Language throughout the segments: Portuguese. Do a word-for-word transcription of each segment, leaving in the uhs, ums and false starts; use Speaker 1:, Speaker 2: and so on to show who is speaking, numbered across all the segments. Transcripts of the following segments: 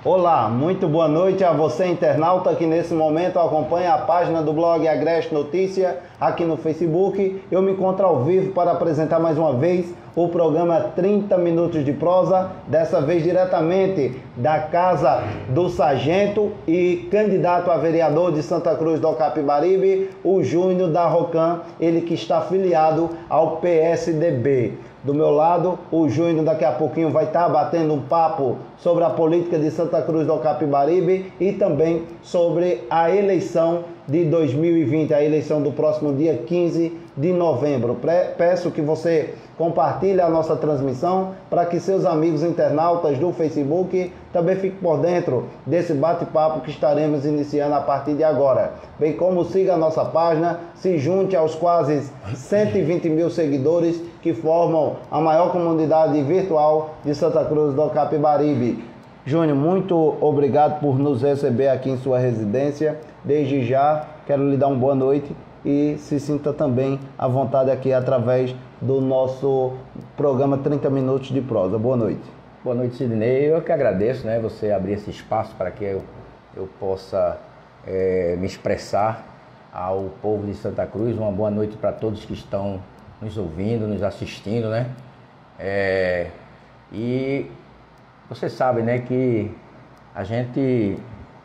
Speaker 1: Olá, muito boa noite a você, internauta, que nesse momento acompanha a página do blog Agreste Notícia aqui no Facebook. Eu me encontro ao vivo para apresentar mais uma vez o programa trinta minutos de prosa, dessa vez diretamente da casa do sargento e candidato a vereador de Santa Cruz do Capibaribe, o Júnior da Rocan, ele que está afiliado ao P S D B. Do meu lado, o Júnior daqui a pouquinho vai estar batendo um papo sobre a política de Santa Cruz do Capibaribe e também sobre a eleição de dois mil e vinte, a eleição do próximo dia quinze de novembro. Peço que você compartilhe a nossa transmissão para que seus amigos internautas do Facebook também fiquem por dentro desse bate-papo que estaremos iniciando a partir de agora. Bem como siga a nossa página, se junte aos quase cento e vinte mil seguidores que formam a maior comunidade virtual de Santa Cruz do Capibaribe. Júnior, muito obrigado por nos receber aqui em sua residência. Desde já, quero lhe dar uma boa noite e se sinta também à vontade aqui através do nosso programa trinta minutos de prosa. Boa noite.
Speaker 2: Boa noite, Sidney. Eu que agradeço, né, você abrir esse espaço para que eu, eu possa é, me expressar ao povo de Santa Cruz. Uma boa noite para todos que estão nos ouvindo, nos assistindo, né? É, e você sabe, né, que a gente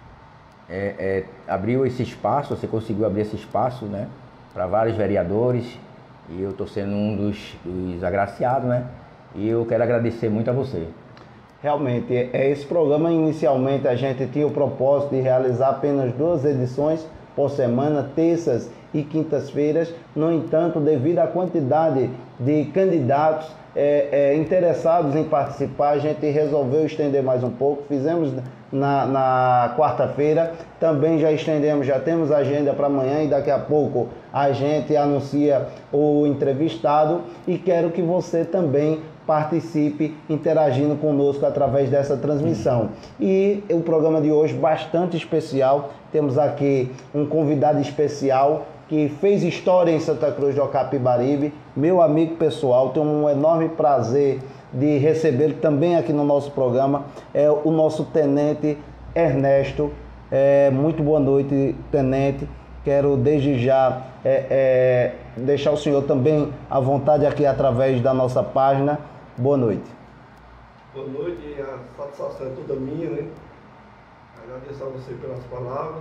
Speaker 2: é, é, abriu esse espaço, você conseguiu abrir esse espaço, né, para vários vereadores, e eu estou sendo um dos, dos agraciados, né? E eu quero agradecer muito a você.
Speaker 1: Realmente, é esse programa inicialmente a gente tinha o propósito de realizar apenas duas edições por semana, terças e quintas-feiras. No entanto, devido à quantidade de candidatos é, é, interessados em participar, a gente resolveu estender mais um pouco. Fizemos na, na quarta-feira, também já estendemos, já temos agenda para amanhã e daqui a pouco a gente anuncia o entrevistado, e quero que você também participe interagindo conosco através dessa transmissão. E o programa de hoje bastante especial, temos aqui um convidado especial que fez história em Santa Cruz do Capibaribe, meu amigo pessoal, tenho um enorme prazer de recebê-lo também aqui no nosso programa, é o nosso tenente Ernesto. É, muito boa noite, tenente. Quero desde já é, é, deixar o senhor também à vontade aqui através da nossa página. Boa noite.
Speaker 3: Boa noite, a satisfação é toda minha, né? Agradeço a você pelas palavras.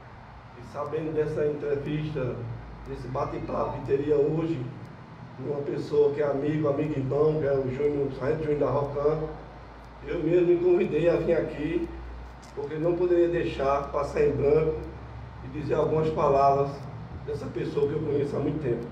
Speaker 3: E sabendo dessa entrevista, desse bate-papo que teria hoje, de uma pessoa que é amigo, amigo e irmão, que é o Júnior, o sargento Júnior da Rocan, eu mesmo me convidei a vir aqui, porque não poderia deixar passar em branco e dizer algumas palavras dessa pessoa que eu conheço há muito tempo.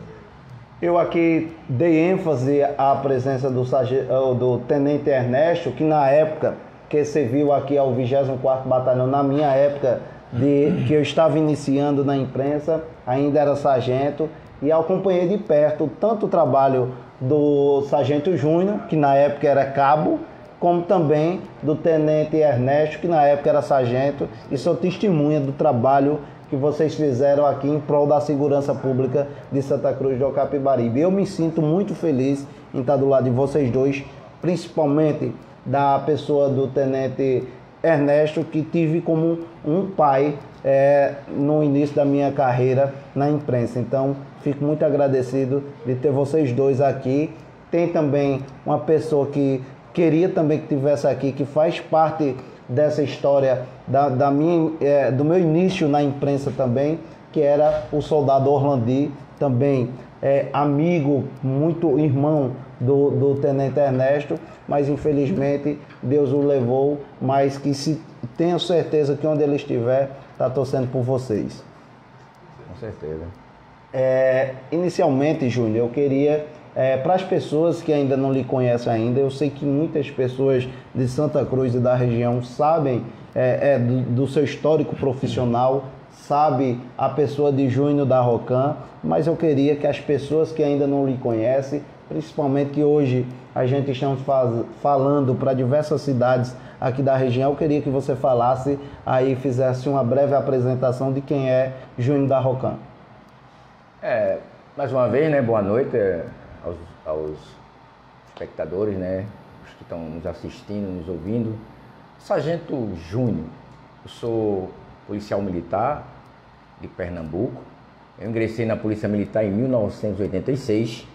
Speaker 1: Eu aqui dei ênfase à presença do, do tenente Ernesto, que na época que serviu aqui ao vigésimo quarto Batalhão, na minha época de que eu estava iniciando na imprensa, ainda era sargento, e acompanhei de perto tanto o trabalho do sargento Júnior, que na época era cabo, como também do tenente Ernesto, que na época era sargento, e sou testemunha do trabalho que vocês fizeram aqui em prol da segurança pública de Santa Cruz do Capibaribe. Eu me sinto muito feliz em estar do lado de vocês dois, principalmente da pessoa do tenente Ernesto, que tive como um pai é, no início da minha carreira na imprensa. Então, fico muito agradecido de ter vocês dois aqui. Tem também uma pessoa que queria também que tivesse aqui, que faz parte dessa história da, da minha, é, do meu início na imprensa também, que era o soldado Orlandi, também é, amigo, muito irmão do, do tenente Ernesto, mas infelizmente Deus o levou, mas que se tenho certeza que onde ele estiver, está torcendo por vocês.
Speaker 2: Com certeza.
Speaker 1: É, inicialmente, Júnior, eu queria... É, para as pessoas que ainda não lhe conhecem ainda, eu sei que muitas pessoas de Santa Cruz e da região sabem é, é, do, do seu histórico profissional, sabe a pessoa de Júnior da Rocan, mas eu queria que as pessoas que ainda não lhe conhecem, principalmente que hoje a gente estamos faz, falando para diversas cidades aqui da região, eu queria que você falasse aí, fizesse uma breve apresentação de quem é Júnior da Rocan.
Speaker 2: É, mais uma vez, né, boa noite aos, aos espectadores, né, os que estão nos assistindo, nos ouvindo. Sargento Júnior, eu sou policial militar de Pernambuco. Eu ingressei na Polícia Militar em mil novecentos e oitenta e seis.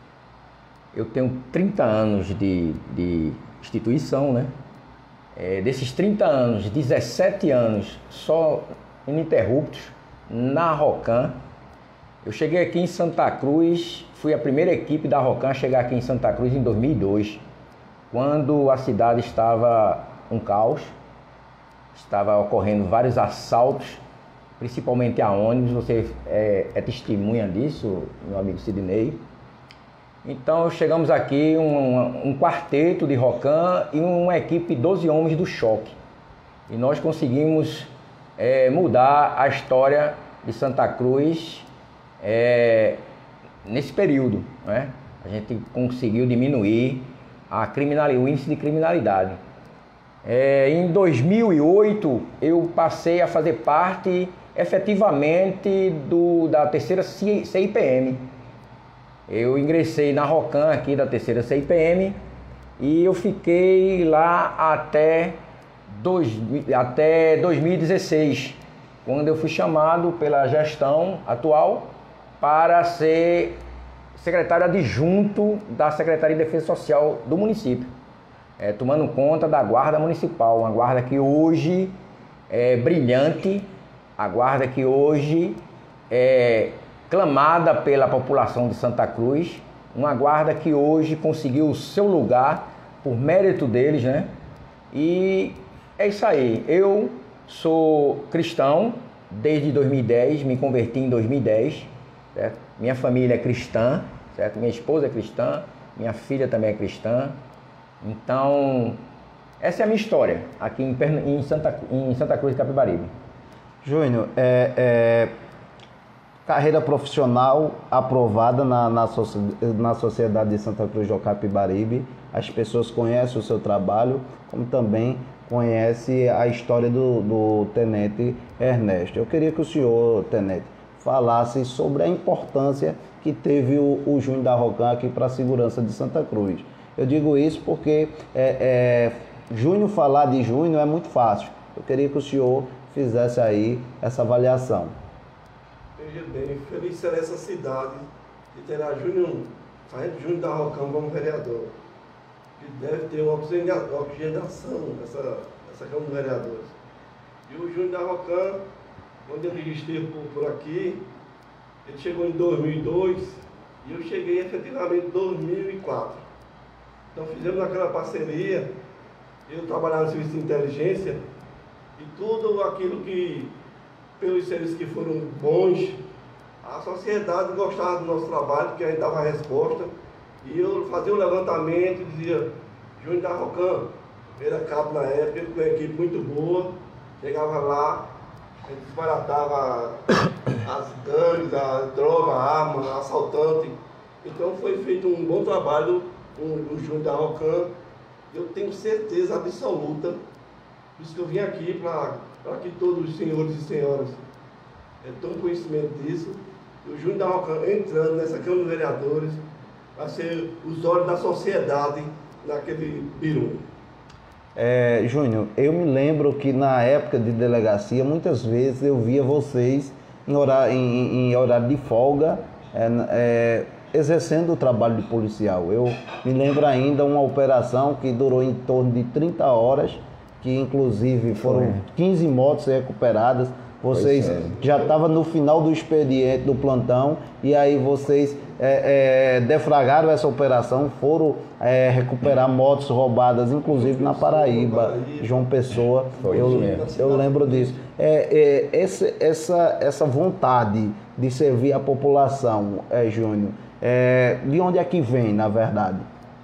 Speaker 2: Eu tenho trinta anos de, de instituição, né? É, desses trinta anos, dezessete anos só ininterruptos na Rocan. Eu cheguei aqui em Santa Cruz, fui a primeira equipe da Rocan a chegar aqui em Santa Cruz em dois mil e dois, quando a cidade estava um caos, estava ocorrendo vários assaltos, principalmente a ônibus. Você é, é testemunha disso, meu amigo Sidney. Então chegamos aqui, um, um quarteto de Rocan e uma equipe doze homens do choque. E nós conseguimos é, mudar a história de Santa Cruz é, nesse período, né? A gente conseguiu diminuir a criminalidade, o índice de criminalidade. É, em dois mil e oito eu passei a fazer parte efetivamente do, da terceira C I P M. Eu ingressei na Rocan aqui da terceira C I P M e eu fiquei lá até, dois, até dois mil e dezesseis, quando eu fui chamado pela gestão atual para ser secretário adjunto da Secretaria de Defesa Social do município, é, tomando conta da Guarda Municipal, uma guarda que hoje é brilhante, a guarda que hoje é clamada pela população de Santa Cruz, uma guarda que hoje conseguiu o seu lugar por mérito deles, né? E é isso aí. Eu sou cristão desde dois mil e dez, me converti em dois mil e dez, certo? Minha família é cristã, certo? Minha esposa é cristã, minha filha também é cristã. Então, essa é a minha história aqui em, em, Santa, em Santa Cruz de Capibaribe.
Speaker 1: Júnior, é, é, carreira profissional aprovada na, na, na Sociedade de Santa Cruz do Capibaribe. As pessoas conhecem o seu trabalho, como também conhecem a história do, do Tenente Ernesto. Eu queria que o senhor, Tenente, falasse sobre a importância que teve o, o Júnior da Rocan aqui para a segurança de Santa Cruz. Eu digo isso porque é, é, Júnior, falar de Júnior é muito fácil. Eu queria que o senhor fizesse aí essa avaliação.
Speaker 3: Veja bem, feliz será essa cidade de ter a Júnior, Sargento Júnior da Rocan como vereador, que deve ter uma oxigenação nessa, nessa Câmara de Vereadores. E o Júnior da Rocan, quando ele esteve por, por aqui, ele chegou em dois mil e dois e eu cheguei efetivamente em dois mil e quatro. Então fizemos aquela parceria, eu trabalhava no serviço de inteligência e tudo aquilo que, pelos serviços que foram bons, a sociedade gostava do nosso trabalho, porque a gente dava a resposta. E eu fazia um levantamento e dizia, Júnior da Rocan, era cabo na época, com uma equipe muito boa, chegava lá, a gente disparatava as gangues, a droga, a arma, assaltante. Então foi feito um bom trabalho com o Júnior da Rocan. Eu tenho certeza absoluta, por isso que eu vim aqui, para que todos os senhores e senhoras é, tenham conhecimento disso. O Júnior da Rocan entrando nessa Câmara de Vereadores vai ser os olhos da sociedade naquele biru.
Speaker 1: É, Júnior, eu me lembro que na época de delegacia, muitas vezes eu via vocês em horário, em, em horário de folga, é, é, exercendo o trabalho de policial. Eu me lembro ainda uma operação que durou em torno de trinta horas, que inclusive foram quinze motos recuperadas. Vocês é. já estavam no final do expediente do plantão e aí vocês é, é, deflagraram essa operação, foram é, recuperar motos roubadas, inclusive na Paraíba, João Pessoa.
Speaker 2: Foi
Speaker 1: eu,
Speaker 2: mesmo.
Speaker 1: eu lembro disso. É, é, esse, essa, essa vontade de servir a população, é, Júnior, é, de onde é que vem, na verdade?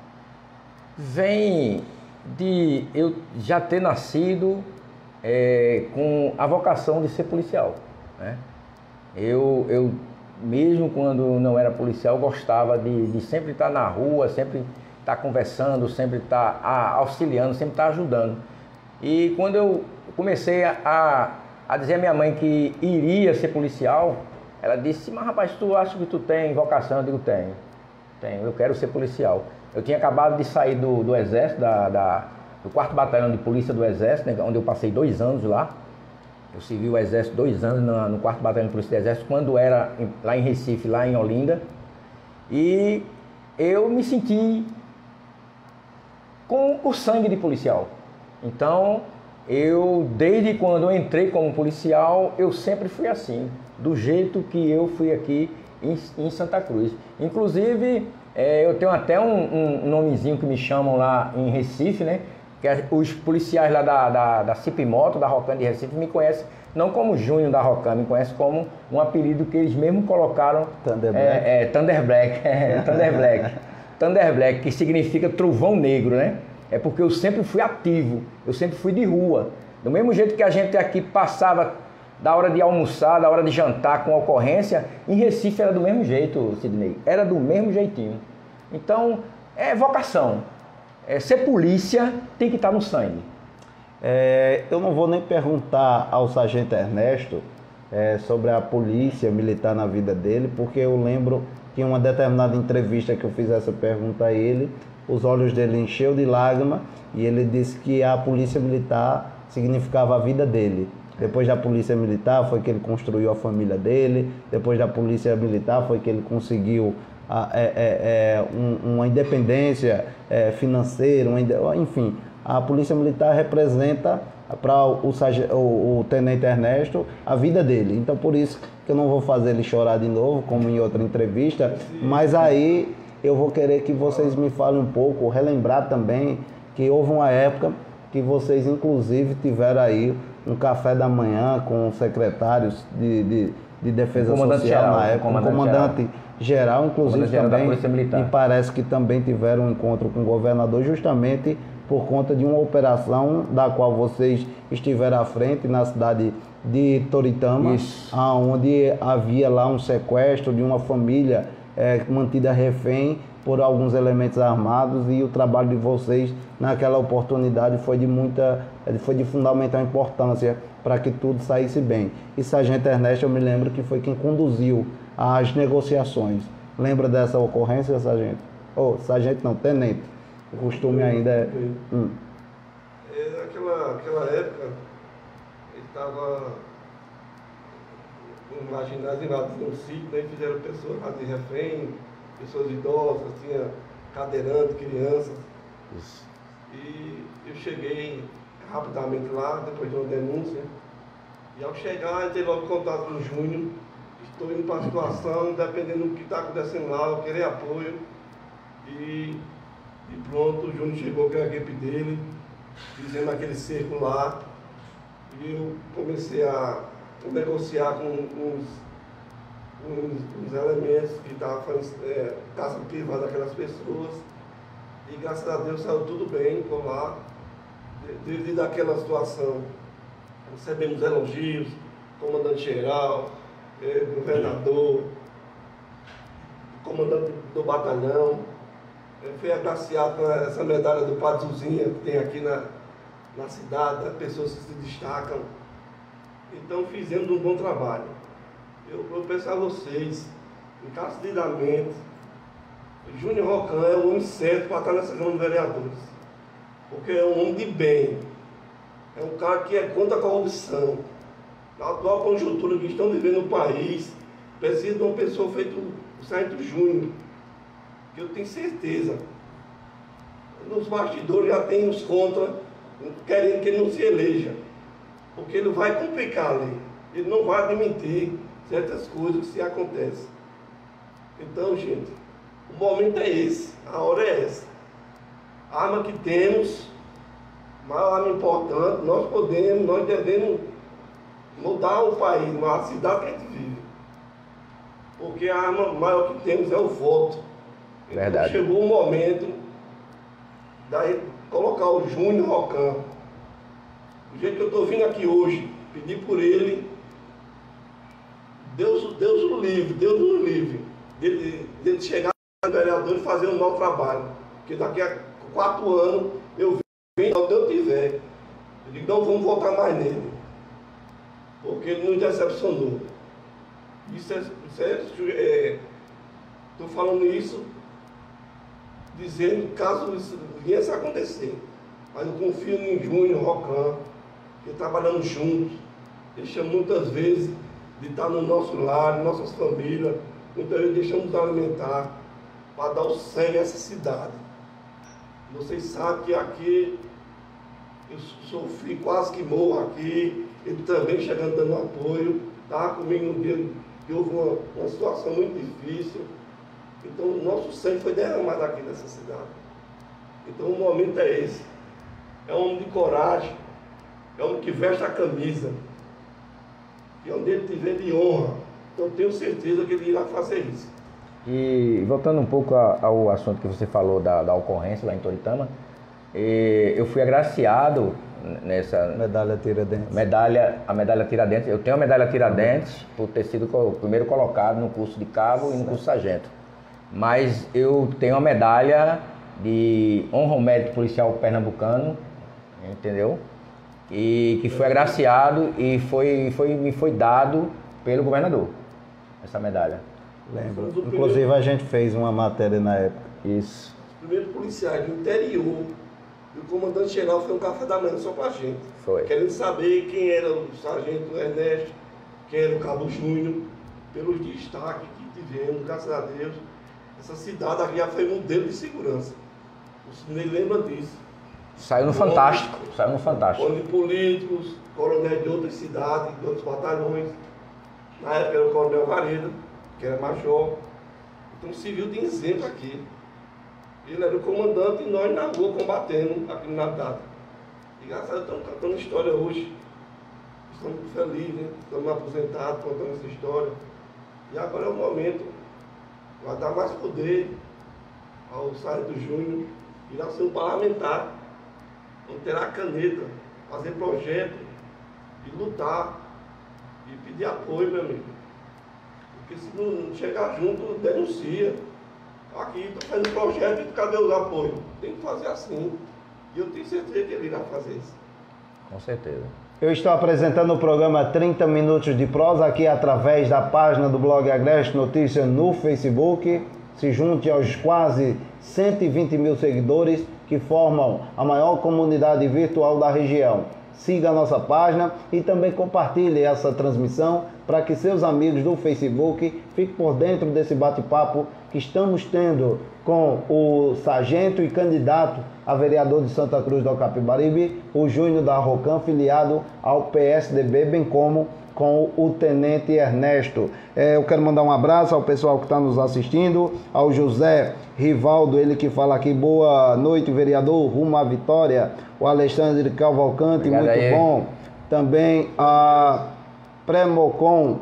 Speaker 2: Vem de eu já ter nascido É, com a vocação de ser policial, né? Eu, eu, mesmo quando não era policial, gostava de, de sempre estar na rua, sempre estar conversando, sempre estar a, auxiliando, sempre estar ajudando. E quando eu comecei a, a dizer à minha mãe que iria ser policial, ela disse, mas rapaz, tu acha que tu tem vocação? Eu digo, tenho, tenho, eu quero ser policial. Eu tinha acabado de sair do, do exército, da, da, do quarto Batalhão de Polícia do Exército, né, onde eu passei dois anos lá. Eu servi o Exército dois anos no, no quarto Batalhão de Polícia do Exército, quando era em, lá em Recife, lá em Olinda. E eu me senti com o sangue de policial. Então, eu, desde quando eu entrei como policial, eu sempre fui assim, do jeito que eu fui aqui em, em Santa Cruz. Inclusive, é, eu tenho até um, um nomezinho que me chamam lá em Recife, né? Que é, os policiais lá da, da, da Cipimoto, da Rocan de Recife, me conhecem, não como Júnior da Rocan, me conhecem como um apelido que eles mesmos colocaram.
Speaker 1: Thunder Black.
Speaker 2: É, é, Thunder Black, é, Thunder Black. Thunder Black, que significa trovão negro, né? É porque eu sempre fui ativo, eu sempre fui de rua. Do mesmo jeito que a gente aqui passava da hora de almoçar, da hora de jantar com ocorrência, em Recife era do mesmo jeito, Sidney. Era do mesmo jeitinho. Então, é vocação. É, ser polícia tem que estar no sangue.
Speaker 1: É, eu não vou nem perguntar ao Sargento Ernesto é, sobre a polícia militar na vida dele, porque eu lembro que em uma determinada entrevista que eu fiz essa pergunta a ele, os olhos dele encheu de lágrima e ele disse que a polícia militar significava a vida dele. Depois da polícia militar foi que ele construiu a família dele, depois da polícia militar foi que ele conseguiu a, é, é, é, um, uma independência é, financeira, uma, enfim. A polícia militar representa para o, o, o tenente Ernesto a vida dele. Então por isso que eu não vou fazer ele chorar de novo, como em outra entrevista, mas aí eu vou querer que vocês me falem um pouco, relembrar também que houve uma época que vocês inclusive tiveram aí um café da manhã com os secretários de, de, de defesa social
Speaker 2: geral,
Speaker 1: na época,
Speaker 2: comandante,
Speaker 1: comandante geral, geral inclusive
Speaker 2: geral
Speaker 1: também, e parece que também tiveram um encontro com o governador justamente por conta de uma operação da qual vocês estiveram à frente na cidade de Toritama, Isso. onde havia lá um sequestro de uma família é, mantida refém por alguns elementos armados, e o trabalho de vocês naquela oportunidade foi de muita, foi de fundamental importância para que tudo saísse bem. E Sargento Ernesto, eu me lembro que foi quem conduziu as negociações. Lembra dessa ocorrência, Sargento? Oh, Sargento não, Tenente. O costume ainda é... Hum.
Speaker 3: é naquela, naquela época, ele estava marginado no sítio, né? Fizeram pessoas lá de refém, pessoas idosas, tinha cadeirante, crianças. Isso. E eu cheguei rapidamente lá, depois de uma denúncia, e ao chegar, entrei logo em contato com o Júnior. Estou indo para a situação, dependendo do que está acontecendo lá, eu queria apoio. E, e pronto, o Júnior chegou com a equipe dele, fizemos aquele cerco lá, e eu comecei a negociar com uns, uns, uns elementos que estavam fazendo é, caça privada daquelas pessoas. E graças a Deus saiu tudo bem por lá. Desde daquela situação, recebemos elogios, comandante-geral, eh, governador, comandante do batalhão. Eu fui agraciado com essa medalha do Pazuzinha que tem aqui na, na cidade, as pessoas que se destacam. Então fizemos um bom trabalho. Eu, eu peço a vocês, encarecidamente, Júnior Rocan é o homem certo para estar nessa Câmara de Vereadores, porque é um homem de bem, é um cara que é contra a corrupção. Na atual conjuntura que estão vivendo no país, precisa de uma pessoa feita o Sargento Júnior, que eu tenho certeza, nos bastidores já tem os contra, querendo que ele não se eleja, porque ele vai complicar ali, ele não vai admitir certas coisas que se acontecem. Então, gente, o momento é esse, a hora é essa. A arma que temos, maior arma importante, nós podemos, nós devemos mudar o país, a cidade que a gente vive. Porque a arma maior que temos é o voto. Então,
Speaker 2: Verdade.
Speaker 3: Chegou o momento de colocar o Júnior Rocan. Do jeito que eu estou vindo aqui hoje, pedir por ele, Deus, Deus o livre, Deus o livre, dele, dele chegar vereador e fazer um mau trabalho, porque daqui a quatro anos eu venho onde eu tiver, eu digo, não vamos votar mais nele, porque ele nos decepcionou. Isso é, isso é, estou falando isso dizendo caso isso viesse a acontecer, Mas eu confio em Júnior, Rocan, que trabalhamos juntos, deixamos muitas vezes de estar no nosso lar, em nossas famílias, muitas vezes deixamos de alimentar para dar o sangue a essa cidade. Vocês sabem que aqui eu sofri, quase que morro aqui, ele também chegando dando apoio, estava comigo no dia que houve uma, uma situação muito difícil. Então o nosso sangue foi derramado aqui nessa cidade. Então o momento é esse. É um homem de coragem, é um homem que veste a camisa, e onde ele tiver de honra. Então eu tenho certeza que ele irá fazer isso.
Speaker 2: E voltando um pouco ao assunto que você falou da, da ocorrência lá em Toritama, eu fui agraciado nessa
Speaker 1: medalha Tiradentes.
Speaker 2: Medalha, a medalha Tiradentes. Eu tenho a medalha Tiradentes por ter sido o primeiro colocado no curso de cabo e no curso de sargento. Mas eu tenho a medalha de honra ao mérito policial pernambucano, entendeu? E que foi agraciado e foi, foi, me foi dado pelo governador, essa medalha.
Speaker 1: Lembro. Inclusive a gente fez uma matéria na época.
Speaker 2: Isso.
Speaker 3: Os primeiros policiais do interior, e o comandante-geral foi um café da manhã só pra gente.
Speaker 2: Foi.
Speaker 3: Querendo saber quem era o sargento Ernesto, quem era o cabo Júnior, pelos destaques que tivemos, graças a Deus. Essa cidade aqui já foi modelo de segurança. O Sidney lembra disso.
Speaker 2: Saiu no Fantástico. Saiu no Fantástico.
Speaker 3: Onde políticos, coronéis de outras cidades, de outros batalhões. Na época era o coronel Vareda, que era major. Então o civil tem exemplo aqui. Ele era o comandante e nós na rua combatendo a criminalidade. E graças a Deus estamos contando história hoje. Estamos felizes, né? Estamos aposentados contando essa história. E agora é o momento. Vai dar mais poder ao Sargento Júnior. Irá ser um parlamentar. Não terá caneta. Fazer projeto. E lutar. E pedir apoio, meu amigo. Porque se não chegar junto, denuncia. Aqui, estou fazendo projeto e cadê os apoios? Tem que fazer assim. E eu tenho certeza que ele irá fazer isso.
Speaker 2: Com certeza.
Speaker 1: Eu estou apresentando o programa trinta Minutos de Prosa aqui através da página do blog Agreste Notícias no Facebook. Se junte aos quase cento e vinte mil seguidores que formam a maior comunidade virtual da região. Siga a nossa página e também compartilhe essa transmissão para que seus amigos do Facebook fiquem por dentro desse bate-papo que estamos tendo com o sargento e candidato a vereador de Santa Cruz do Capibaribe, o Júnior da Rocan, filiado ao P S D B, bem como com o tenente Ernesto. É, eu quero mandar um abraço ao pessoal que está nos assistindo, ao José Rivaldo, ele que fala aqui, boa noite, vereador, rumo à vitória. O Alexandre Cavalcante,
Speaker 2: obrigado,
Speaker 1: muito
Speaker 2: aí.
Speaker 1: bom. Também a Premocon,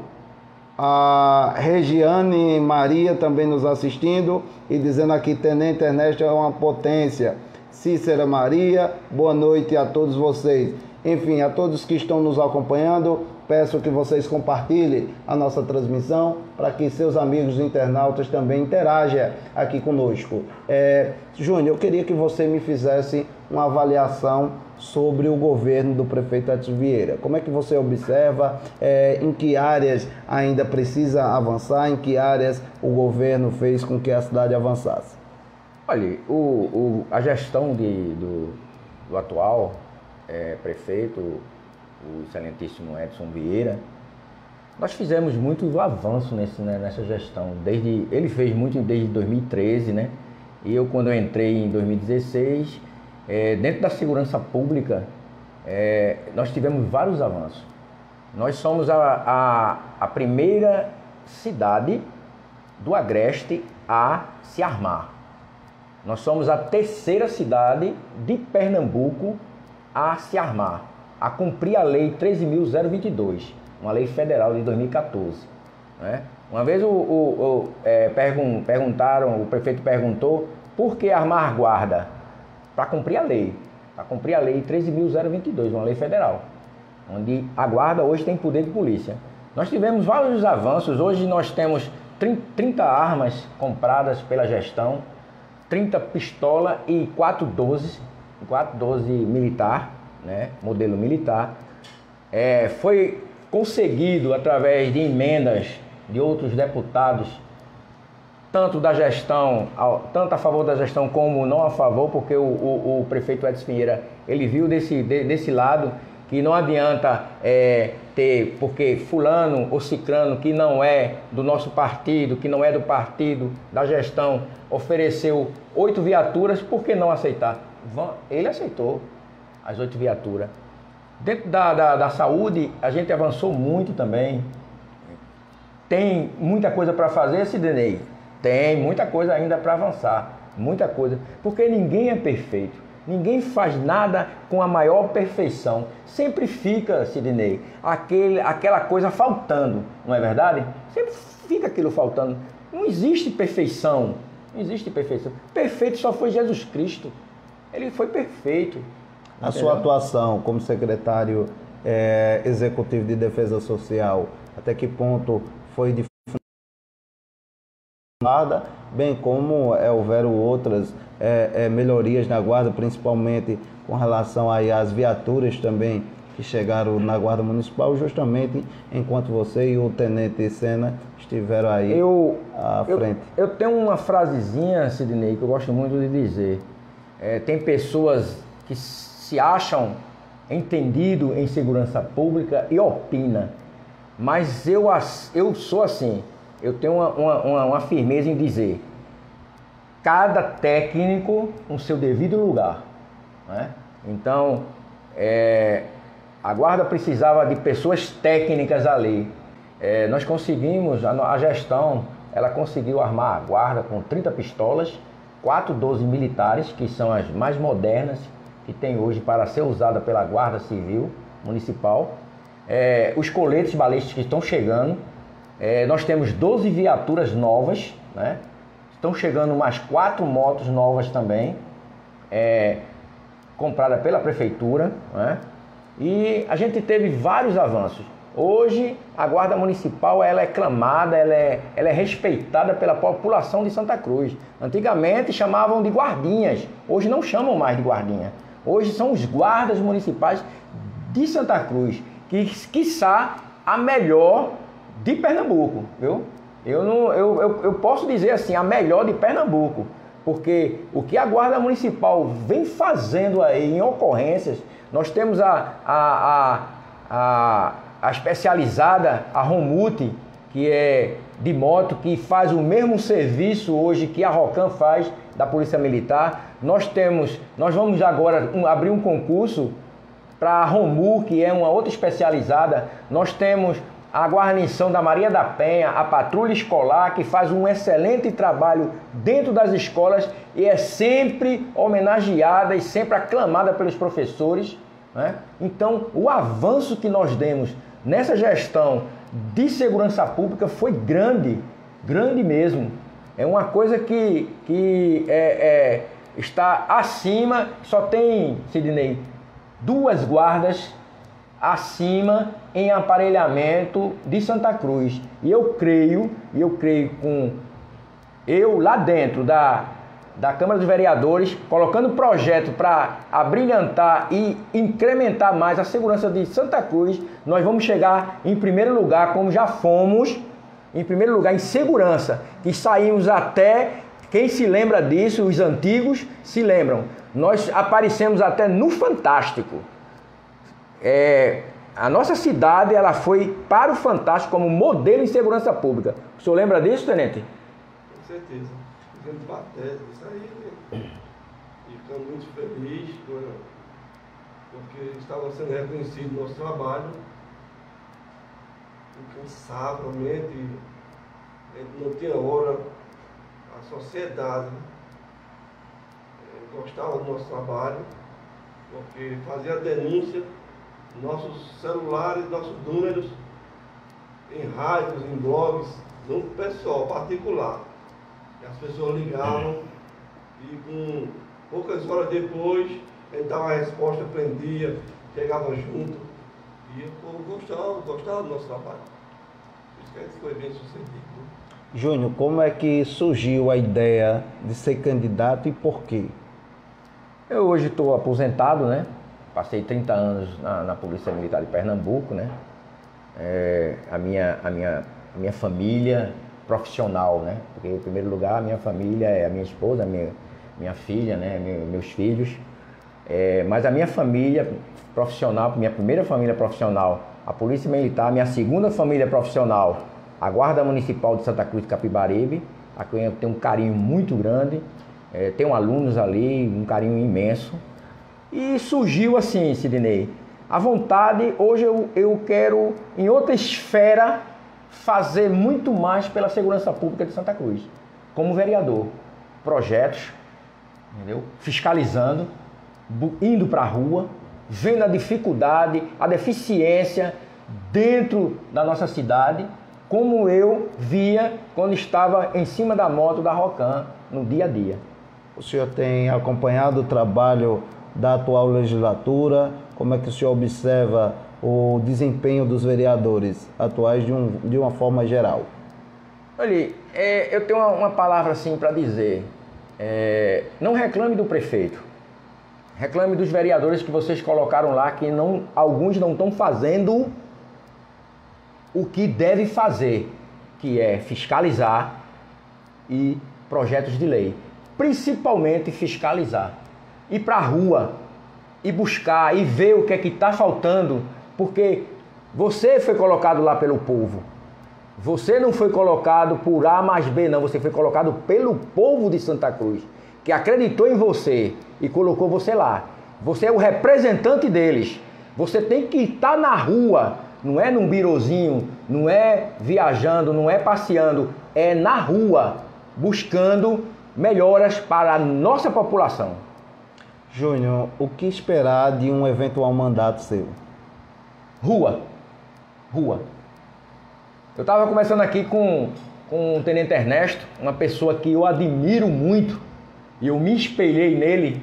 Speaker 1: a Regiane Maria também nos assistindo e dizendo aqui, tenente Ernesto é uma potência. Cícera Maria, boa noite a todos vocês. Enfim, a todos que estão nos acompanhando, peço que vocês compartilhem a nossa transmissão para que seus amigos internautas também interajam aqui conosco. É, Júnior, eu queria que você me fizesse uma avaliação sobre o governo do prefeito Edson Vieira. Como é que você observa, é, em que áreas ainda precisa avançar, em que áreas o governo fez com que a cidade avançasse?
Speaker 2: Olha, o, o, a gestão de, do, do atual é, prefeito, o excelentíssimo Edson Vieira, nós fizemos muito avanço nesse, né, nessa gestão. Desde, ele fez muito desde dois mil e treze, né? E eu, quando eu entrei em dois mil e dezesseis, é, dentro da segurança pública, é, nós tivemos vários avanços. Nós somos a, a, a primeira cidade do Agreste a se armar. Nós somos a terceira cidade de Pernambuco a se armar, a cumprir a lei treze mil vinte e dois, uma lei federal de dois mil e quatorze. Né? Uma vez o, o, o, é, pergun perguntaram, o prefeito perguntou, por que armar guarda? Para cumprir a lei, para cumprir a lei treze mil vinte e dois, uma lei federal, onde a guarda hoje tem poder de polícia. Nós tivemos vários avanços, hoje nós temos trinta armas compradas pela gestão, trinta pistolas e quatro doze, quatro doze militar, né, modelo militar. É, foi conseguido, através de emendas de outros deputados, tanto da gestão, tanto a favor da gestão como não a favor, porque o, o, o prefeito Edson Pinheira, ele viu desse, desse lado que não adianta é, ter, porque fulano ou cicrano que não é do nosso partido, que não é do partido, da gestão, ofereceu oito viaturas, por que não aceitar? Ele aceitou as oito viaturas. Dentro da, da, da saúde, a gente avançou muito também. Tem muita coisa para fazer, Sidney? Tem muita coisa ainda para avançar, muita coisa, porque ninguém é perfeito, ninguém faz nada com a maior perfeição, sempre fica, Sidney, aquele, aquela coisa faltando, não é verdade? Sempre fica aquilo faltando, não existe perfeição, não existe perfeição, perfeito só foi Jesus Cristo, ele foi perfeito.
Speaker 1: A
Speaker 2: entendeu?
Speaker 1: sua atuação como secretário é, executivo de Defesa Social, até que ponto foi de guarda, bem como é, houveram outras é, é, melhorias na guarda, principalmente com relação aí às viaturas também que chegaram na guarda municipal, justamente enquanto você e o tenente Sena estiveram aí
Speaker 2: eu,
Speaker 1: à
Speaker 2: eu,
Speaker 1: frente.
Speaker 2: Eu tenho uma frasezinha, Sidney, que eu gosto muito de dizer. É, tem pessoas que se acham entendido em segurança pública e opina, mas eu, eu sou assim. Eu tenho uma, uma, uma firmeza em dizer, cada técnico no seu devido lugar, né? Então, é, a guarda precisava de pessoas técnicas ali. É, nós conseguimos, a, a gestão, ela conseguiu armar a guarda com trinta pistolas, quatro doze militares, que são as mais modernas que tem hoje para ser usada pela Guarda Civil Municipal. É, os coletes balísticos que estão chegando. É, nós temos doze viaturas novas, né? Estão chegando mais quatro motos novas também, é, compradas pela prefeitura, né? E a gente teve vários avanços. Hoje a Guarda Municipal ela é clamada, ela é, ela é respeitada pela população de Santa Cruz. Antigamente chamavam de guardinhas, hoje não chamam mais de guardinha. Hoje são os guardas municipais de Santa Cruz, que quiçá a melhor de Pernambuco, viu? Eu, não, eu, eu, eu posso dizer assim, a melhor de Pernambuco, porque o que a Guarda Municipal vem fazendo aí em ocorrências, nós temos a, a, a, a, a especializada, a Romute, que é de moto, que faz o mesmo serviço hoje que a Rocan faz da Polícia Militar. Nós temos, nós vamos agora um, abrir um concurso para a Romu, que é uma outra especializada. Nós temos a guarnição da Maria da Penha, a patrulha escolar, que faz um excelente trabalho dentro das escolas e é sempre homenageada e sempre aclamada pelos professores, né? Então, o avanço que nós demos nessa gestão de segurança pública foi grande, grande mesmo. É uma coisa que, que é, é, está acima, só tem, Sidney, duas guardas acima em aparelhamento de Santa Cruz. E eu creio, e eu creio com eu lá dentro da, da Câmara dos Vereadores, colocando projeto para abrilhantar e incrementar mais a segurança de Santa Cruz, nós vamos chegar em primeiro lugar, como já fomos, em primeiro lugar em segurança, que saímos até, quem se lembra disso, os antigos se lembram, nós aparecemos até no Fantástico. É, a nossa cidade ela foi para o Fantástico como modelo em segurança pública. O senhor lembra disso, tenente?
Speaker 3: Com certeza. Fizemos bater isso aí, né? E ficamos muito felizes porque estava sendo reconhecido o nosso trabalho incansavelmente, a gente não tinha hora, a sociedade gostava do nosso trabalho, porque fazia denúncia, nossos celulares, nossos números, em rádios, em blogs, no pessoal particular. E as pessoas ligavam e com poucas horas depois, a gente dava a resposta, prendia, chegava junto. E o povo gostava, gostava do nosso trabalho. Por isso que a gente foi bem sucedido.
Speaker 1: Júnior, como é que surgiu a ideia de ser candidato e por quê?
Speaker 2: Eu hoje estou aposentado, né? Passei trinta anos na, na Polícia Militar de Pernambuco, né? É, a, minha, a, minha, a minha família profissional, né? Porque, em primeiro lugar, a minha família é a minha esposa, a minha, minha filha, né? Meus filhos. É, mas a minha família profissional, minha primeira família profissional, a Polícia Militar, minha segunda família profissional, a Guarda Municipal de Santa Cruz de Capibaribe, a quem eu tenho um carinho muito grande, é, tenho alunos ali, um carinho imenso. E surgiu assim, Sidney, a vontade, hoje eu, eu quero, em outra esfera, fazer muito mais pela segurança pública de Santa Cruz, como vereador. Projetos, entendeu? Fiscalizando, indo para a rua, vendo a dificuldade, a deficiência dentro da nossa cidade, como eu via quando estava em cima da moto da Rocan no dia a dia.
Speaker 1: O senhor tem acompanhado o trabalho da atual legislatura? Como é que o senhor observa o desempenho dos vereadores atuais de, um, de uma forma geral?
Speaker 2: Olha, é, eu tenho uma, uma palavra assim para dizer. É, não reclame do prefeito. Reclame dos vereadores que vocês colocaram lá, que não, alguns não estão fazendo o que deve fazer, que é fiscalizar e projetos de lei. Principalmente fiscalizar. Ir para a rua e buscar e ver o que é que está faltando, porque você foi colocado lá pelo povo. Você não foi colocado por A mais B, não. Você foi colocado pelo povo de Santa Cruz, que acreditou em você e colocou você lá. Você é o representante deles. Você tem que estar na rua, não é num birozinho, não é viajando, não é passeando, é na rua, buscando melhoras para a nossa população.
Speaker 1: Júnior, o que esperar de um eventual mandato seu?
Speaker 2: Rua. Rua. Eu estava conversando aqui com, com o Tenente Ernesto, uma pessoa que eu admiro muito, e eu me espelhei nele,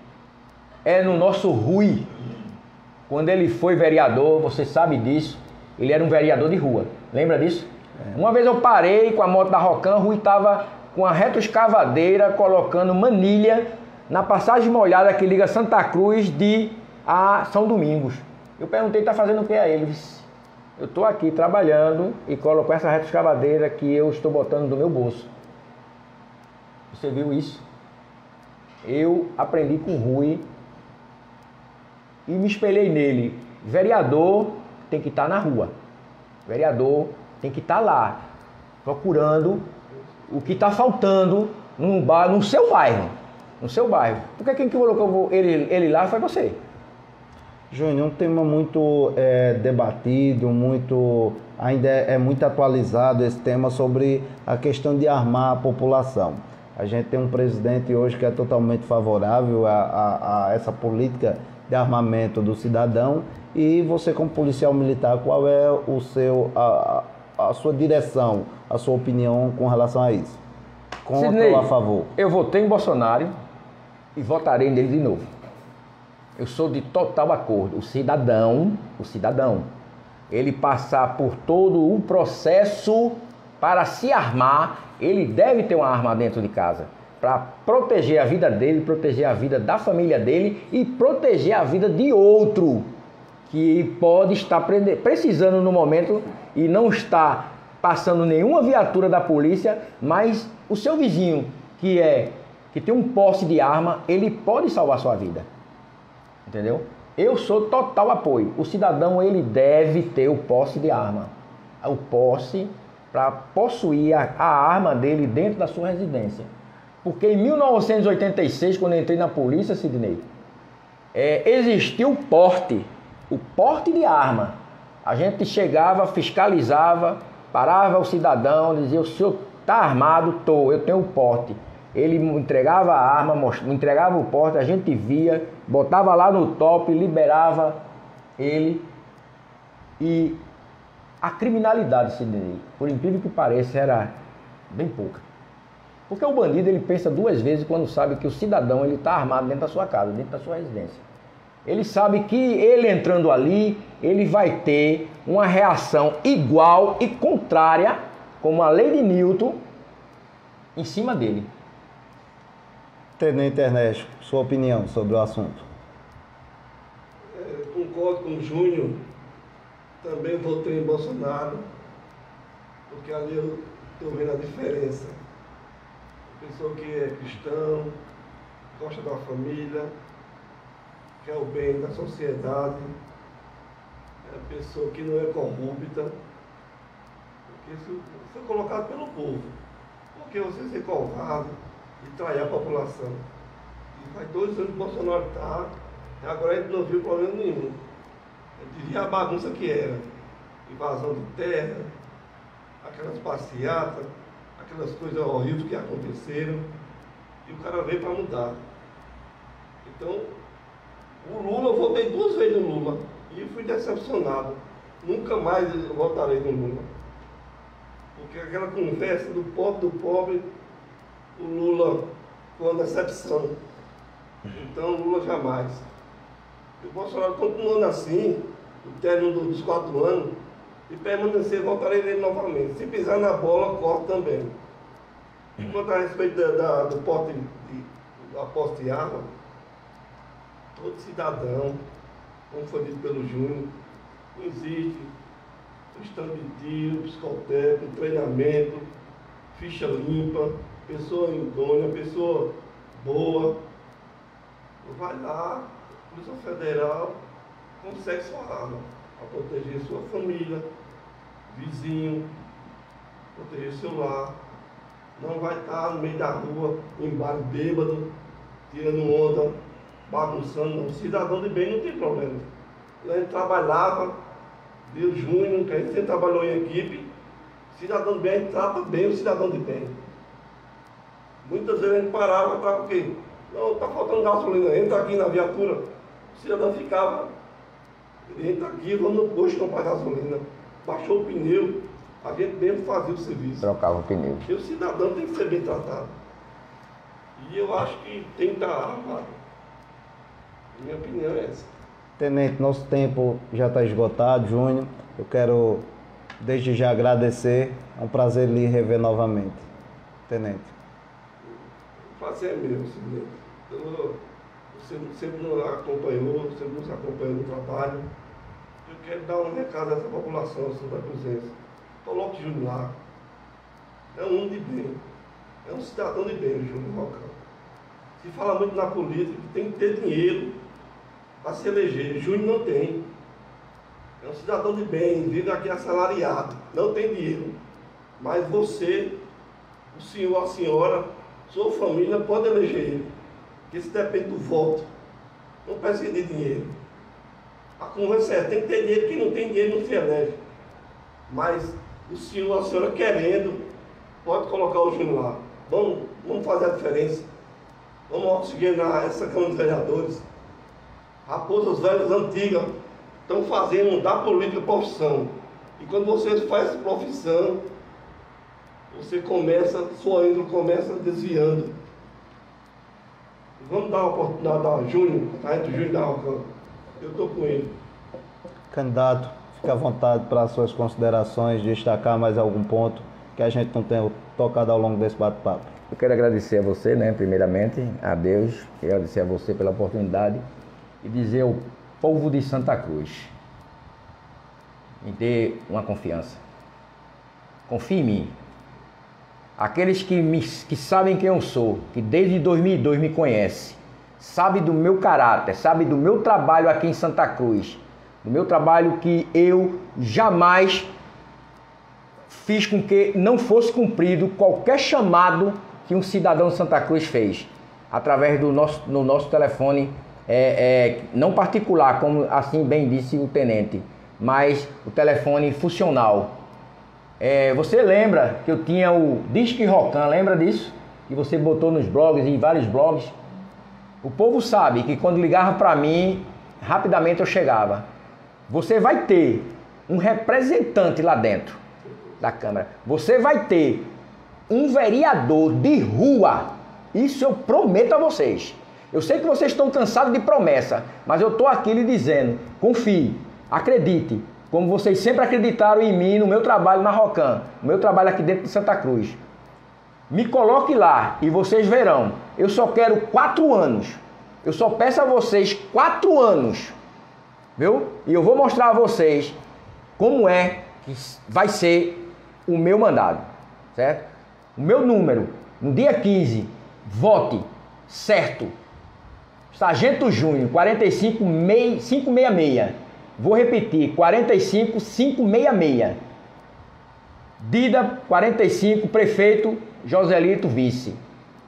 Speaker 2: é no nosso Rui. Quando ele foi vereador, você sabe disso, ele era um vereador de rua. Lembra disso? É. Uma vez eu parei com a moto da Rocan, o Rui estava com a retroescavadeira colocando manilha na passagem molhada que liga Santa Cruz de a São Domingos. Eu perguntei, está fazendo o que a ele? Ele disse, eu estou aqui trabalhando e coloco essa retroescavadeira que eu estou botando no meu bolso. Você viu isso? Eu aprendi com o Rui e me espelhei nele. Vereador tem que estar na rua. Vereador tem que estar lá, procurando o que está faltando no, bar, no seu bairro. No seu bairro. Porque quem que colocou ele, ele lá foi você.
Speaker 1: Júnior, um tema muito é, debatido, muito, ainda é, é muito atualizado esse tema sobre a questão de armar a população. A gente tem um presidente hoje que é totalmente favorável a, a, a essa política de armamento do cidadão. E você, como policial militar, qual é o seu, a, a sua direção, a sua opinião com relação a isso? Contra
Speaker 2: Sidney,
Speaker 1: ou a favor?
Speaker 2: Eu votei em Bolsonaro e votarei nele de novo. Eu sou de total acordo. O cidadão, o cidadão, ele passar por todo o processo para se armar, ele deve ter uma arma dentro de casa para proteger a vida dele, proteger a vida da família dele e proteger a vida de outro que pode estar precisando no momento e não está passando nenhuma viatura da polícia, mas o seu vizinho que é que tem um posse de arma, ele pode salvar sua vida. Entendeu? Eu sou total apoio. O cidadão, ele deve ter o posse de arma. O posse para possuir a, a arma dele dentro da sua residência. Porque em mil novecentos e oitenta e seis, quando eu entrei na polícia, Sidney, é, existiu o porte. O porte de arma. A gente chegava, fiscalizava, parava o cidadão, dizia, o senhor está armado? Tô, eu tenho o porte. Ele entregava a arma, entregava o porte, a gente via, botava lá no top, liberava ele. E a criminalidade, Sidney, por incrível que pareça, era bem pouca. Porque o bandido, ele pensa duas vezes quando sabe que o cidadão ele está armado dentro da sua casa, dentro da sua residência. Ele sabe que ele entrando ali, ele vai ter uma reação igual e contrária, como a lei de Newton, em cima dele.
Speaker 1: Tenente Ernesto, sua opinião sobre o assunto?
Speaker 3: É, concordo com o Júnior, também votei em Bolsonaro, porque ali eu estou vendo a diferença. Pessoa que é cristão, gosta da família, quer o bem da sociedade, é a pessoa que não é corrupta, porque isso foi colocado pelo povo. Porque você ser covarde e trair a população. E faz dois anos que o Bolsonaro está, e agora a gente não viu problema nenhum. Eu diria a bagunça que era. Invasão de terra, aquelas passeatas, aquelas coisas horríveis que aconteceram, e o cara veio para mudar. Então, o Lula, eu votei duas vezes no Lula, e fui decepcionado. Nunca mais eu votarei no Lula. Porque aquela conversa do pobre do pobre, o Lula foi uma decepção. Então, o Lula jamais. E o Bolsonaro continuando assim, o término dos quatro anos, e permanecer, voltarei nele novamente. Se pisar na bola, corto também. Quanto a respeito da, da, do porte de, da posse de arma, todo cidadão, como foi dito pelo Júnior, não existe questão de tiro, psicotécnico, treinamento, ficha limpa, pessoa idônea, pessoa boa. Vai lá, Polícia Federal, consegue sua arma para proteger sua família, vizinho, proteger seu lar. Não vai estar no meio da rua, em bar bêbado, tirando onda, bagunçando. Não. Cidadão de bem não tem problema. A gente trabalhava, Deus Júnior, que a gente sempre trabalhou em equipe. Cidadão de bem, a gente trata bem o cidadão de bem. Muitas vezes a gente parava, estava o quê? Não, está faltando gasolina, entra aqui na viatura. O cidadão ficava, entra aqui, vamos no posto comprar gasolina. Baixou o pneu, a gente mesmo fazia o serviço.
Speaker 2: Trocava o pneu.
Speaker 3: E o cidadão tem que ser bem tratado. E eu acho que tem que estar armado. Minha opinião é essa.
Speaker 1: Tenente, nosso tempo já está esgotado, Júnior. Eu quero, desde já, agradecer. É um prazer lhe rever novamente. Tenente.
Speaker 3: O prazer é meu, Sidney. Você sempre nos acompanhou, sempre nos acompanhou no trabalho. Eu quero dar um recado a essa população santacruzense. Coloque Júnior lá. É um homem de bem. É um cidadão de bem, o Júnior Rocão. Se fala muito na política que tem que ter dinheiro para se eleger. Júnior não tem. É um cidadão de bem, vive aqui assalariado. Não tem dinheiro. Mas você, o senhor, a senhora, sua família pode eleger ele. Porque isso depende do voto. Não precisa de dinheiro. A conversa é, tem que ter dinheiro, quem não tem dinheiro não se elege. Mas o senhor, a senhora querendo, pode colocar o Júnior lá. Vamos, vamos fazer a diferença. Vamos oxigenar essa Câmara dos Vereadores. Raposas velhas antigas estão fazendo da política profissão. E quando você faz essa profissão, você começa, sua índole começa desviando. Vamos dar uma oportunidade ao Júnior, tá? Entre o Júnior e da Rocão. Eu estou com ele.
Speaker 1: Candidato, fique à vontade para as suas considerações, destacar mais algum ponto que a gente não tenha tocado ao longo desse bate-papo.
Speaker 2: Eu quero agradecer a você, né, primeiramente, a Deus, quero agradecer a você pela oportunidade e dizer ao povo de Santa Cruz, me dê uma confiança. Confie em mim. Aqueles que, me, que sabem quem eu sou, que desde dois mil e dois me conhecem, sabe do meu caráter, sabe do meu trabalho aqui em Santa Cruz, do meu trabalho que eu jamais fiz com que não fosse cumprido qualquer chamado que um cidadão de Santa Cruz fez, através do nosso, no nosso telefone, é, é, não particular, como assim bem disse o tenente, mas o telefone funcional. É, você lembra que eu tinha o Disque Rocan, lembra disso? Que você botou nos blogs, em vários blogs. O povo sabe que quando ligava para mim, rapidamente eu chegava. Você vai ter um representante lá dentro da Câmara. Você vai ter um vereador de rua. Isso eu prometo a vocês. Eu sei que vocês estão cansados de promessa, mas eu estou aqui lhe dizendo, confie, acredite, como vocês sempre acreditaram em mim, no meu trabalho na Rocan, no meu trabalho aqui dentro de Santa Cruz. Me coloque lá e vocês verão. Eu só quero quatro anos. Eu só peço a vocês quatro anos. Viu? E eu vou mostrar a vocês como é que vai ser o meu mandado. certo? O meu número, no dia quinze, vote, certo. Sargento Júnior, quarenta e cinco, quinhentos e sessenta e seis. Vou repetir, quarenta e cinco, quinhentos e sessenta e seis. Dida, quarenta e cinco, prefeito, Joselito, vice.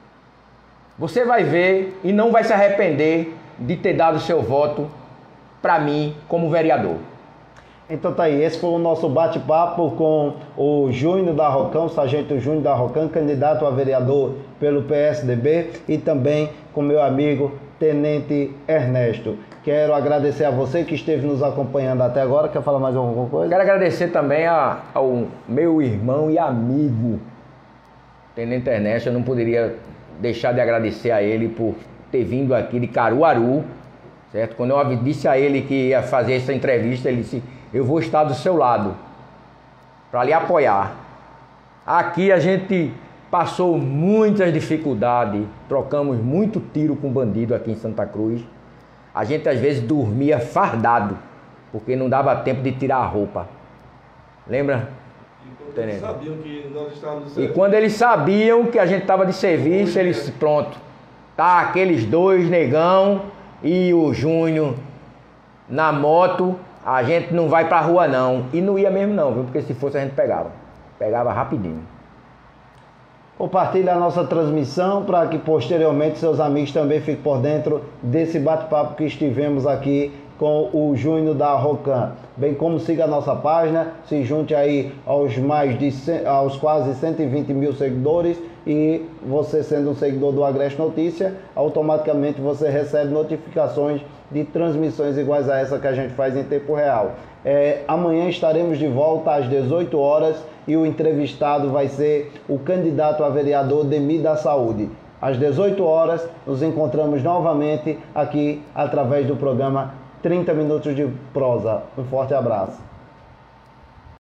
Speaker 2: Você vai ver e não vai se arrepender de ter dado seu voto para mim como vereador.
Speaker 1: Então tá aí, esse foi o nosso bate-papo com o Júnior da Rocam, o Sargento Júnior da Rocam, candidato a vereador pelo P S D B, e também com meu amigo Tenente Ernesto. Quero agradecer a você que esteve nos acompanhando até agora. Quer falar mais alguma coisa?
Speaker 2: Quero agradecer também a, ao meu irmão e amigo Tenente Ernesto. Eu não poderia deixar de agradecer a ele por ter vindo aqui de Caruaru, certo? Quando eu disse a ele que ia fazer essa entrevista, ele disse: eu vou estar do seu lado para lhe apoiar. Aqui a gente passou muitas dificuldades, trocamos muito tiro com bandido aqui em Santa Cruz. A gente às vezes dormia fardado, porque não dava tempo de tirar a roupa. Lembra?
Speaker 3: E quando eles sabiam que nós estávamos de serviço.
Speaker 2: E quando eles sabiam que a gente estava de serviço, eles, pronto, tá aqueles dois negão e o Júnior na moto, a gente não vai pra rua não. E não ia mesmo não, viu? Porque se fosse a gente pegava. Pegava rapidinho.
Speaker 1: Compartilhe a nossa transmissão para que posteriormente seus amigos também fiquem por dentro desse bate-papo que estivemos aqui com o Júnior da Rocam. Bem como siga a nossa página, se junte aí aos mais de aos quase cento e vinte mil seguidores, e você sendo um seguidor do Agreste Notícia, automaticamente você recebe notificações de transmissões iguais a essa que a gente faz em tempo real. É, amanhã estaremos de volta às dezoito horas e o entrevistado vai ser o candidato a vereador Demi da Saúde. Às dezoito horas nos encontramos novamente aqui através do programa trinta minutos de prosa. Um forte abraço.